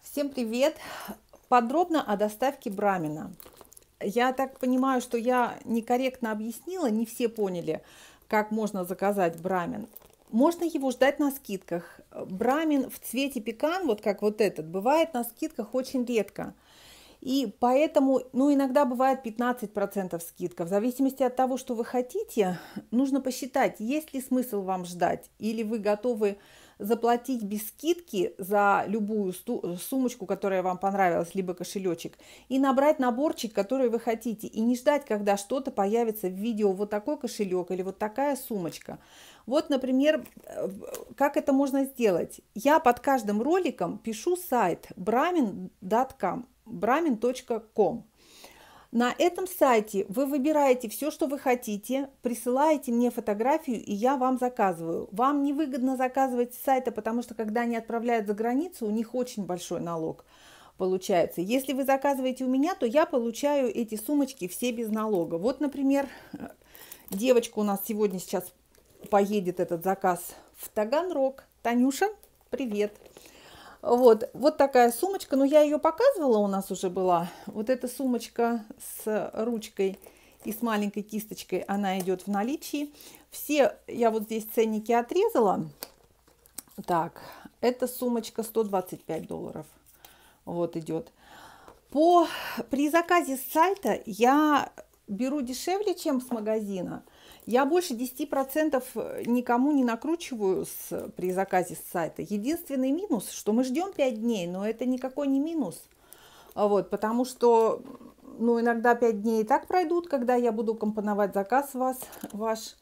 Всем привет! Подробно о доставке брамина. Я так понимаю, что я некорректно объяснила, не все поняли, как можно заказать брамин. Можно его ждать на скидках. Брамин в цвете пекан, вот как вот этот, бывает на скидках очень редко. И поэтому, иногда бывает 15% скидка. В зависимости от того, что вы хотите, нужно посчитать, есть ли смысл вам ждать, или вы готовы заплатить без скидки за любую сумочку, которая вам понравилась, либо кошелечек, и набрать наборчик, который вы хотите, и не ждать, когда что-то появится в видео, вот такой кошелек или вот такая сумочка. Вот, например, как это можно сделать? Я под каждым роликом пишу сайт bramin.com. bramin.com. На этом сайте вы выбираете все, что вы хотите, присылаете мне фотографию, и я вам заказываю. Вам невыгодно заказывать с сайта, потому что когда они отправляют за границу, у них очень большой налог получается. Если вы заказываете у меня, то я получаю эти сумочки все без налога. Вот, например, девочка у нас сейчас поедет этот заказ в Таганрог. Танюша, привет! Вот такая сумочка, но я ее показывала, у нас уже была. Вот эта сумочка с ручкой и с маленькой кисточкой, она идет в наличии. Все, я вот здесь ценники отрезала. Так, эта сумочка $125. Вот идет. При заказе с сайта я беру дешевле, чем с магазина. Я больше 10% никому не накручиваю при заказе с сайта. Единственный минус, что мы ждем 5 дней, но это никакой не минус. Вот, потому что иногда 5 дней и так пройдут, когда я буду компоновать заказ ваш.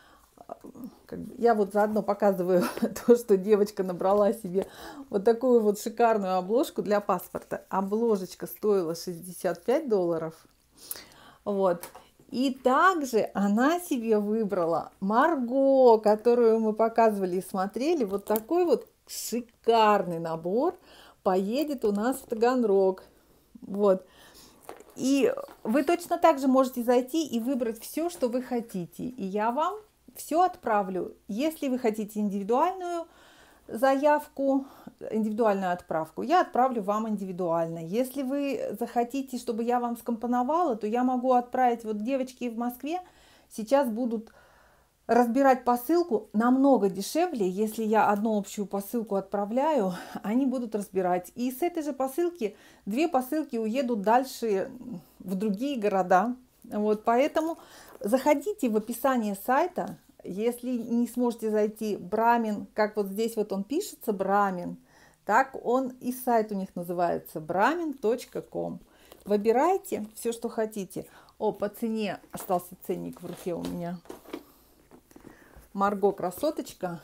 Я вот заодно показываю то, что девочка набрала себе вот такую вот шикарную обложку для паспорта. Обложечка стоила $65. Вот. И также она себе выбрала Марго, которую мы показывали и смотрели. Вот такой вот шикарный набор поедет у нас в Таганрог. Вот. И вы точно так же можете зайти и выбрать все, что вы хотите. И я вам все отправлю. Если вы хотите индивидуальную заявку, индивидуальную отправку, я отправлю вам индивидуально. Если вы захотите, чтобы я вам скомпоновала, то я могу отправить, вот девочки в Москве сейчас будут разбирать посылку намного дешевле. Если я одну общую посылку отправляю, они будут разбирать. И с этой же посылки 2 посылки уедут дальше в другие города. Вот, поэтому заходите в описание сайта. Если не сможете зайти, брамин, как вот здесь вот он пишется, брамин, так он и сайт у них называется, bramin.com. Выбирайте все, что хотите. По цене остался ценник в руке у меня. Марго красоточка,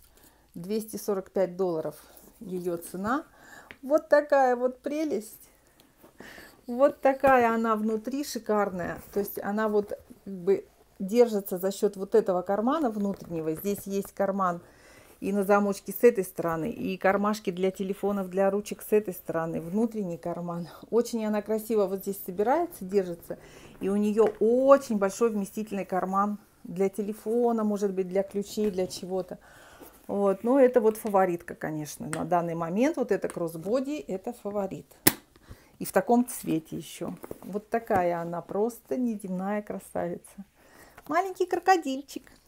$245 ее цена. Вот такая вот прелесть. Вот такая она внутри шикарная. То есть она вот как бы держится за счет вот этого кармана внутреннего. Здесь есть карман и на замочке с этой стороны, и кармашки для телефонов, для ручек с этой стороны, внутренний карман. Очень она красиво вот здесь собирается, держится. И у нее очень большой вместительный карман для телефона, может быть, для ключей, для чего-то. Вот, но это вот фаворитка, конечно. На данный момент вот это кроссбоди, это фаворит. И в таком цвете еще. Вот такая она, просто неземная красавица. Маленький крокодильчик.